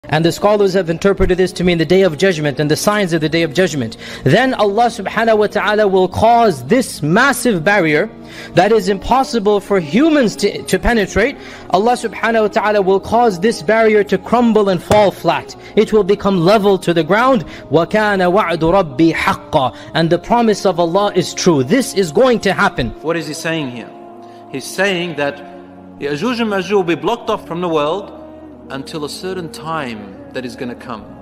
And the scholars have interpreted this to mean the Day of Judgment and the signs of the Day of Judgment. Then Allah subhanahu wa ta'ala will cause this massive barrier that is impossible for humans to penetrate. Allah subhanahu wa ta'ala will cause this barrier to crumble and fall flat. It will become level to the ground. وَكَانَ وَعْدُ رَبِّي حَقًّا. And the promise of Allah is true. This is going to happen. What is he saying here? He's saying that Yajuj and Majuj will be blocked off from the world until a certain time that is going to come.